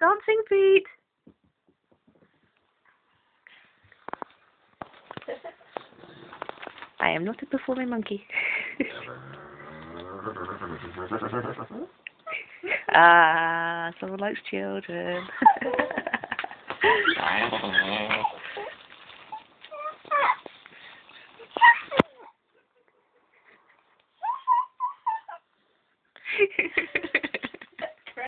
Dancing feet. I am not a performing monkey. Someone likes children.